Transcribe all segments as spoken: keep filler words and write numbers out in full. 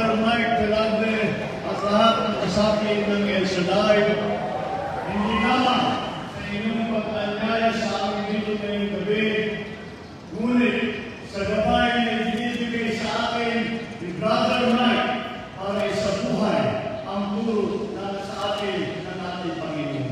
Brother Mike Velarde at lahat ng kasapi ng El Shaddai, hindi naman sa inyong pag-anyaya sa amin dito ngayong gabi, ngunit sa gabay na ibinibigay sa akin ni Brother Mike para isabuhay ang puro na sa atin ng ating Panginoon.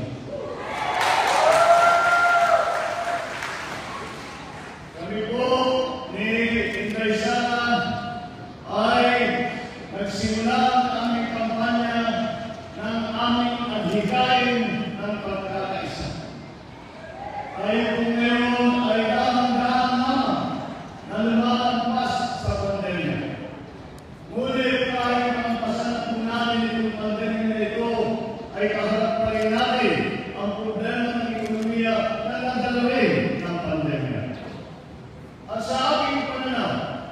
Kami po ni Inday Sara ay nagsimula ang aming kampanya ng aming adhikain ng pagkakaisa. Tayo po ngayon ay dahan-dahan naman na lumalampas sa pandemya. Ngunit kahit ang pasan po natin itong pandemya na ito ay kaharap pa rin natin ang problema ng ekonomiya na nadalawin ng pandemya. At sa aking pananaw,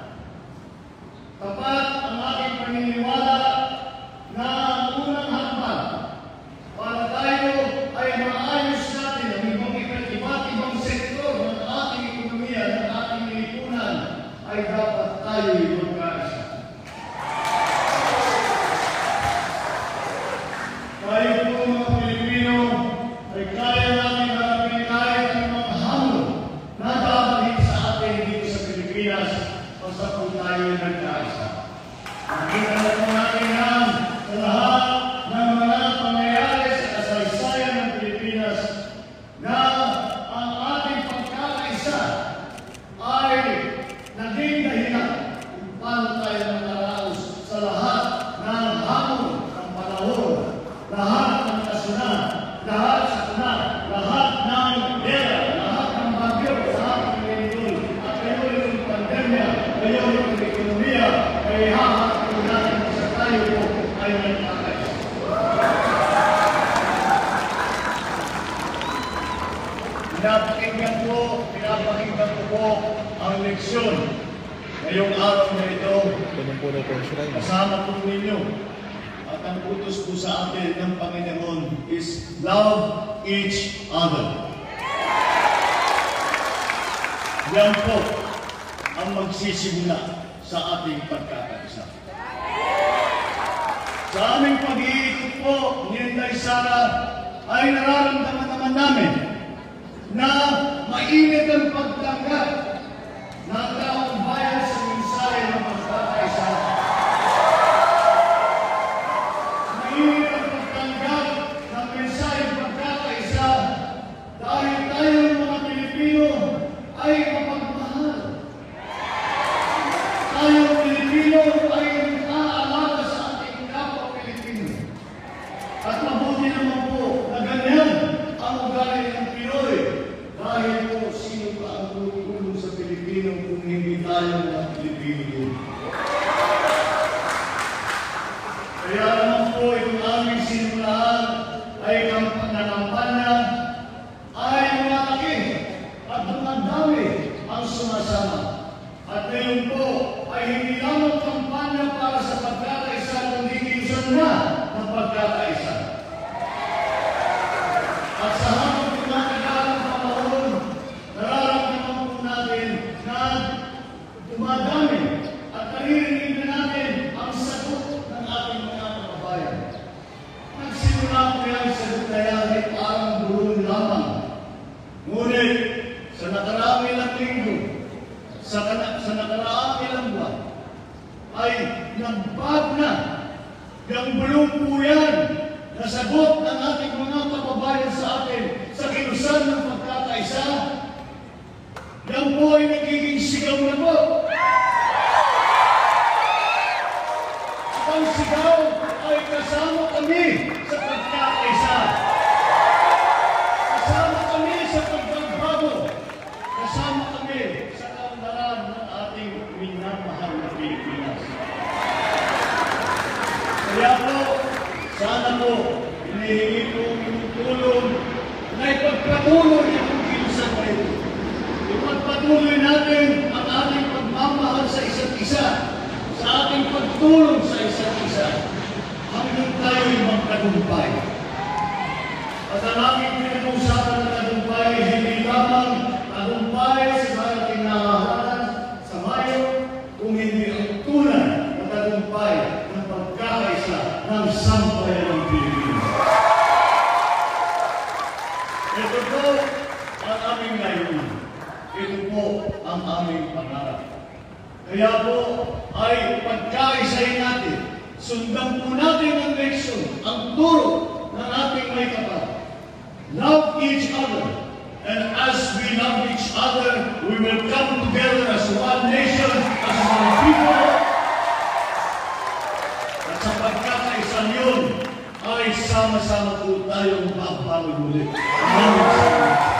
tapat ang aking paniniwala na ang unang hakbang para tayo ay maayos natin ang ibang iba't ibang sektor ng ating ekonomiya, ng ating lipunan, ay dapat tayo magkaisa. Tayo po mga Pilipino ay kaya natin harapin kahit ang mga hamon na dadating sa atin dito sa Pilipinas basta po tayo nagkaisa. Nakita na po natin yan sa lahat ng mga pangyayari sa kasaysayan ng Pilipinas na ang ating pagkakaisa ay naging dahilan kung paano tayo nakaraos sa lahat ng hamon ng panahon, lahat ng kasunod, lahat sa kunat, lahat ng gera, lahat ng bagyo, lahat ng lindol, at ngayon yung pandemya, ngayon yung ekonomiya, ay hahat po natin sa tayo po ay nagkakaisa. Pinapakinggan po, pinapakinggan po po ang leksyon ngayong araw na ito. Kasama po ninyo. At ang utos po sa atin ng Panginoon is love each other. Yan po ang magsisimula sa ating pagkakaisa. Sa aming pag-iikot po ni Inday Sara ay nararamdaman naman namin na mainit ang pagtanggap ng taong bayan sa mensahe ng pagkakaisa. Mainit ang pagtanggap ng mensahe ng pagkakaisa dahil tayong mga Pilipino ay mapagmahal. Tayong Pilipino ay nag-aalaga sa ating kapwa Pilipino. At mabuti naman po na ganyan ang ugali ng Pinoy dahil po sino pa ang tutulong sa Pilipino kung hindi tayo mga Pilipino din. Kaya naman po itong aming sinulaan ay kampanya ay malaki at dumadami ang sumasama. At ngayon po ay hindi lamang kampanya para sa pagkakaisa kundi kilusan na ng pagkakaisa. At sa habang tumatagal ang panahon, nararamdaman po natin na dumadami at naririnig na natin ang sagot ng ating mga kababayan. Nagsimula po yan sa dutayan ay parang bulong lamang. Ngunit sa nakaraang ilang linggo, sa, sa nakaraang ilang buwan, ay nagbag na yung bulong po yan na sagot ng ating mga kababayan sa atin sa kilusan ng pagkakaisa. Yan po ay nagiging sigaw na po. Ang sigaw ay kasama kami sa pagkakaisa. Kasama kami sa pagbabago. Kasama kami sa kaunlaran ng ating minamahal na Pilipinas. Kaya po, sana po, hinihingi po ang tulong na ipagpatuloy ang kilusan na ito. Ipagpatuloy natin ang ating pagmamahal sa isa't isa, sa ating pagtulong sa isa't isa, hanggang tayo'y magtagumpay. At ang aking pinag-uusapan ng tagumpay, hindi lamang tagumpay sa darating na halalan sa Mayo, kung hindi ang tunay na tagumpay ng ng sambayan ng Pilipinas. Ito po ang aming layunin. Ito po ang aming pangarap. Kaya po ay pagkaisahin natin, sundan po natin ang leksyon, ang turo ng ating may kapal. Love each other, and as we love each other, we will come together as one nation, as one people. At sa pagkakaisan yun, ay sama-sama po tayong babangon ulit. Maraming salamat.